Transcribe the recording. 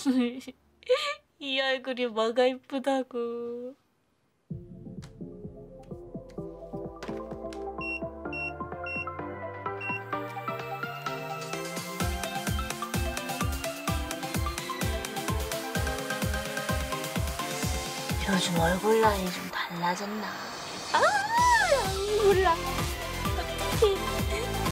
이 얼굴이 뭐가 이쁘다고. 요즘 얼굴 라인이 좀 달라졌나? 아, 몰라. 어떡해.